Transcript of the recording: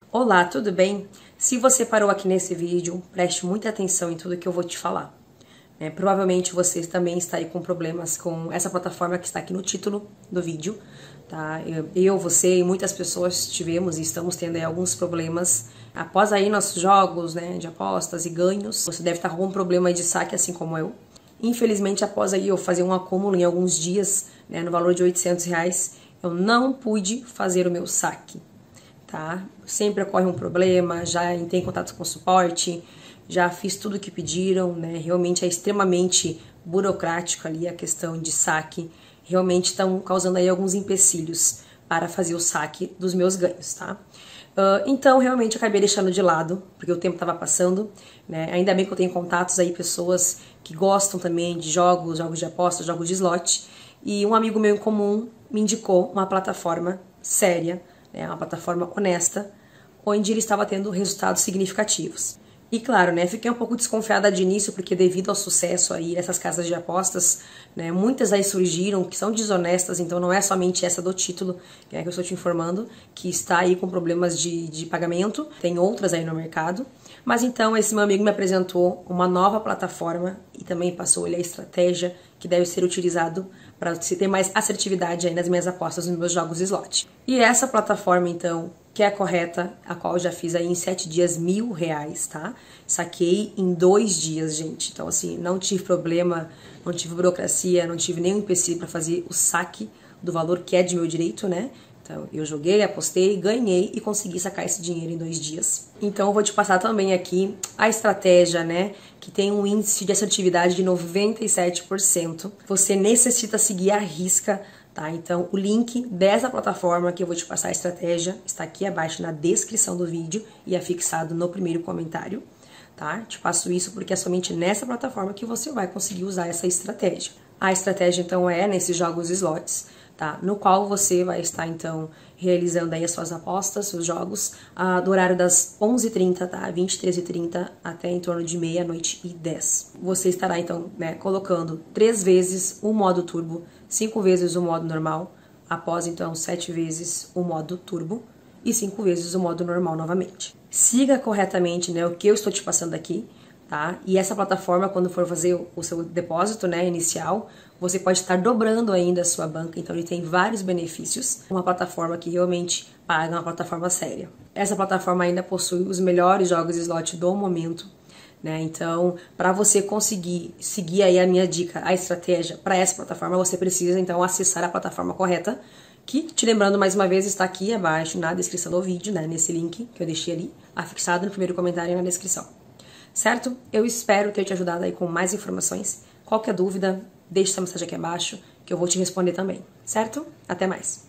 Olá, tudo bem? Se você parou aqui nesse vídeo, preste muita atenção em tudo que eu vou te falar. Provavelmente você também está aí com problemas com essa plataforma que está aqui no título do vídeo, tá? Você e muitas pessoas tivemos e estamos tendo aí alguns problemas após aí nossos jogos, de apostas e ganhos. Você deve estar com algum problema aí de saque, assim como eu. Infelizmente, após aí eu fazer um acúmulo em alguns dias, no valor de R$800, eu não pude fazer o meu saque. Tá? Sempre ocorre um problema, já entrei em contato com o suporte, já fiz tudo o que pediram, Realmente é extremamente burocrático ali a questão de saque, realmente estão causando aí alguns empecilhos para fazer o saque dos meus ganhos, tá? Então, realmente, eu acabei deixando de lado, porque o tempo estava passando, Ainda bem que eu tenho contatos aí, pessoas que gostam também de jogos de apostas, jogos de slot, e um amigo meu em comum me indicou uma plataforma séria, uma plataforma honesta, onde ele estava tendo resultados significativos. E claro, fiquei um pouco desconfiada de início, porque devido ao sucesso aí dessas casas de apostas, muitas aí surgiram que são desonestas, então não é somente essa do título, que eu estou te informando, que está aí com problemas de pagamento, tem outras aí no mercado. Mas então esse meu amigo me apresentou uma nova plataforma e também passou a estratégia que deve ser utilizado para se ter mais assertividade aí nas minhas apostas nos meus jogos de slot. E essa plataforma, então, que é a correta, a qual eu já fiz aí em 7 dias R$1.000, tá? Saquei em 2 dias, gente. Então, assim, não tive problema, não tive burocracia, não tive nenhum empecilho para fazer o saque do valor que é de meu direito, Então, eu joguei, apostei, ganhei e consegui sacar esse dinheiro em 2 dias. Então, eu vou te passar também aqui a estratégia, que tem um índice de assertividade de 97%. Você necessita seguir à risca, tá? Então, o link dessa plataforma que eu vou te passar a estratégia está aqui abaixo na descrição do vídeo e é fixado no primeiro comentário, tá? Te passo isso porque é somente nessa plataforma que você vai conseguir usar essa estratégia. A estratégia, então, é nesses jogos slots, tá? No qual você vai estar, então, realizando aí as suas apostas, seus jogos, do horário das 11h30, tá? 23h30 até em torno de 00h10. Você estará, então, colocando 3 vezes o modo turbo, 5 vezes o modo normal, após, então, 7 vezes o modo turbo e 5 vezes o modo normal novamente. Siga corretamente, o que eu estou te passando aqui, tá? E essa plataforma, quando for fazer o seu depósito, inicial, você pode estar dobrando ainda a sua banca, então ele tem vários benefícios. Uma plataforma que realmente paga, uma plataforma séria. Essa plataforma ainda possui os melhores jogos de slot do momento, Então, para você conseguir seguir aí a minha dica, a estratégia para essa plataforma, você precisa então acessar a plataforma correta, que, te lembrando mais uma vez, está aqui abaixo na descrição do vídeo, nesse link que eu deixei ali, afixado no primeiro comentário e na descrição. Certo? Eu espero ter te ajudado aí com mais informações. Qualquer dúvida, deixe sua mensagem aqui abaixo, que eu vou te responder também. Certo? Até mais!